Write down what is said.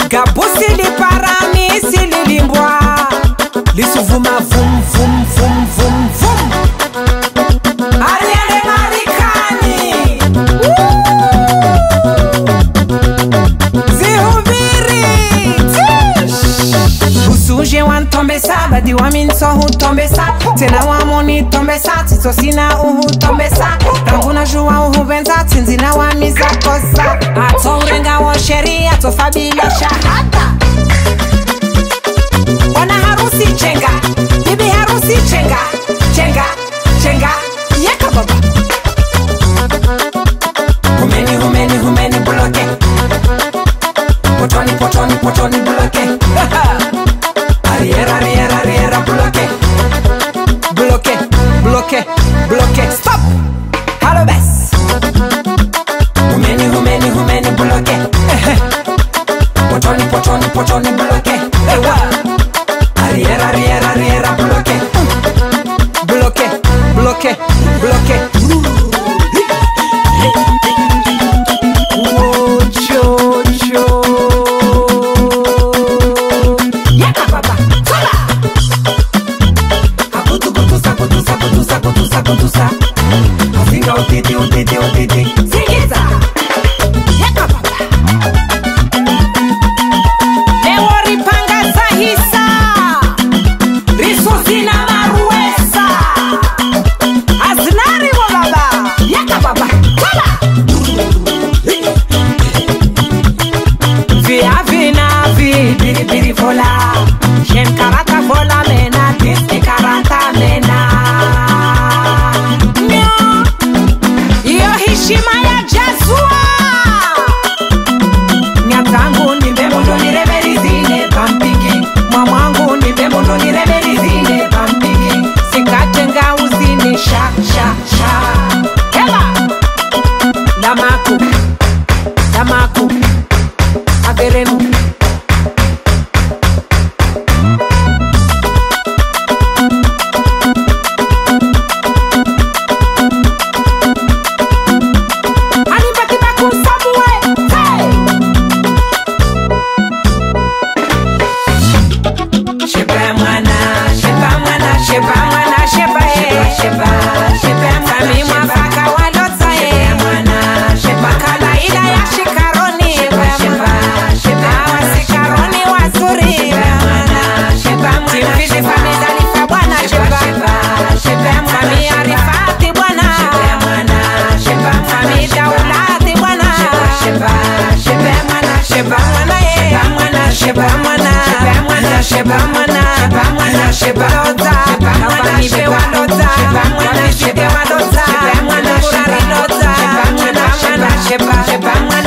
Gabusi li parami si li limbwa lisuvuma vum vum vum vum vum Ariane Marikani Zihubiri Usuje wan tombe sa Badi wa minso hu tombe sa Tena wa moni tombe sa Tito sina uhu tombe sa Ranguna juwa uhu benza Tinzina wa miza kosa Ato urenga wa sheri Ato fabila shahada Wana harusi chenga Bibi harusi chenga Chenga, chenga Yaka baba Humeni buloke Potoni buloke Ariera buloke Bloke Stop Halo bes Humeni buloke Potoni buloke Ewa Ariera buloke Bloke Kutusa Asinga utiti Singiza Yaka baba Ewori panga zahisa Risosi na maruesa Aznari wa baba Yaka baba Kala Via vinavi Biri vola Shem karata vola mena Diski karata mena Hishima ya jazua Nyatangu ni bemondo ni rebeli zile Bampiki Mwamangu ni bemondo ni rebeli zile Bampiki Sikatenga uzini Sha Hela Damaku Averenu Sheba